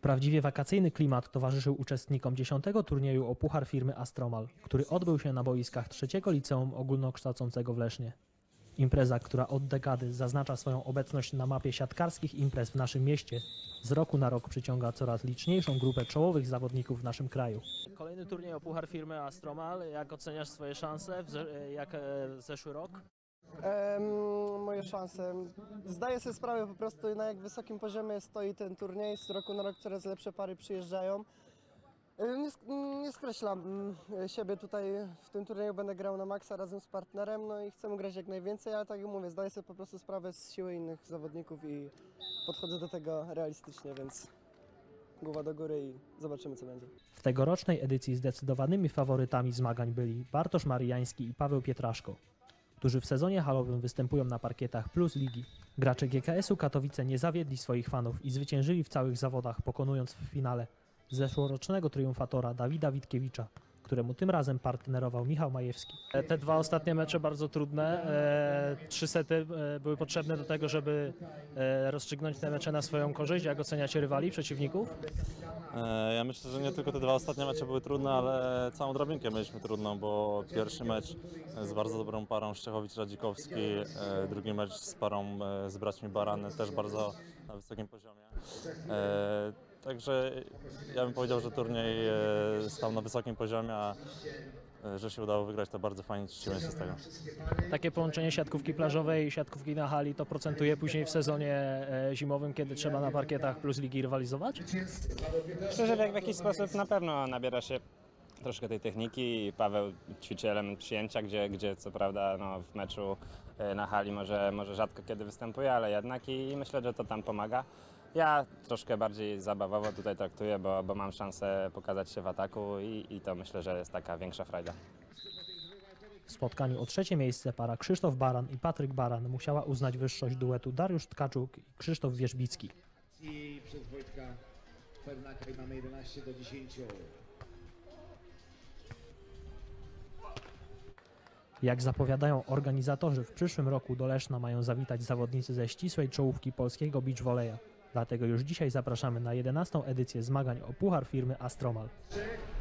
Prawdziwie wakacyjny klimat towarzyszył uczestnikom 10. turnieju o puchar firmy Astromal, który odbył się na boiskach 3. Liceum Ogólnokształcącego w Lesznie. Impreza, która od dekady zaznacza swoją obecność na mapie siatkarskich imprez w naszym mieście, z roku na rok przyciąga coraz liczniejszą grupę czołowych zawodników w naszym kraju. Kolejny turniej o puchar firmy Astromal. Jak oceniasz swoje szanse? Jak zeszły rok? Moje szanse. Zdaję sobie sprawę po prostu, na jak wysokim poziomie stoi ten turniej. Z roku na rok coraz lepsze pary przyjeżdżają. Nie skreślam siebie tutaj w tym turnieju, będę grał na maksa razem z partnerem, no i chcemy grać jak najwięcej, ale tak jak mówię, zdaję sobie po prostu sprawę z siły innych zawodników i podchodzę do tego realistycznie, więc głowa do góry i zobaczymy, co będzie. W tegorocznej edycji zdecydowanymi faworytami zmagań byli Bartosz Marijański i Paweł Pietraszko, którzy w sezonie halowym występują na parkietach Plus Ligi. Gracze GKS-u Katowice nie zawiedli swoich fanów i zwyciężyli w całych zawodach, pokonując w finale zeszłorocznego triumfatora Dawida Witkiewicza, któremu tym razem partnerował Michał Majewski. Te dwa ostatnie mecze bardzo trudne. 3 sety były potrzebne do tego, żeby rozstrzygnąć te mecze na swoją korzyść. Jak oceniacie rywali, przeciwników? Ja myślę, że nie tylko te 2 ostatnie mecze były trudne, ale całą drabinkę mieliśmy trudną, bo pierwszy mecz z bardzo dobrą parą Szczechowicz-Radzikowski, drugi mecz z parą z braćmi Baran, też bardzo na wysokim poziomie. Także ja bym powiedział, że turniej stał na wysokim poziomie, a że się udało wygrać, to bardzo fajnie, cieszymy się z tego. Takie połączenie siatkówki plażowej i siatkówki na hali to procentuje później w sezonie zimowym, kiedy trzeba na parkietach Plus Ligi rywalizować? Myślę, że w jakiś sposób na pewno nabiera się troszkę tej techniki. Paweł ćwiczy element przyjęcia, gdzie co prawda no, w meczu na hali może rzadko kiedy występuje, ale jednak i myślę, że to tam pomaga. Ja troszkę bardziej zabawowo tutaj traktuję, bo mam szansę pokazać się w ataku i to myślę, że jest taka większa frajda. W spotkaniu o 3. miejsce para Krzysztof Baran i Patryk Baran musiała uznać wyższość duetu Dariusz Tkaczuk i Krzysztof Wierzbicki. I przez Wojtka Pernaka mamy 11-10. Jak zapowiadają organizatorzy, w przyszłym roku do Leszna mają zawitać zawodnicy ze ścisłej czołówki polskiego beach volley'a. Dlatego już dzisiaj zapraszamy na 11. edycję zmagań o puchar firmy Astromal.